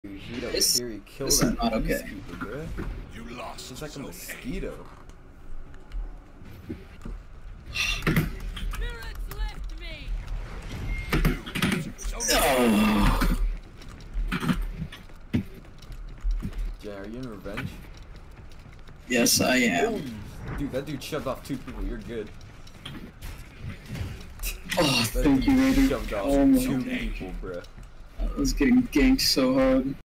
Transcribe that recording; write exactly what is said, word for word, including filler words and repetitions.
Vegeta This, Fury kill this that is not okay. peacekeeper, bro. You lost. It's like a mosquito. Spirits left me. Oh. Jay, are you in revenge? Yes, I am. Oh, dude, that dude shoved off two people. You're good. Oh, That thank dude you, Raider. Shoved off Oh my two God. people, bruh. I was getting ganked so hard.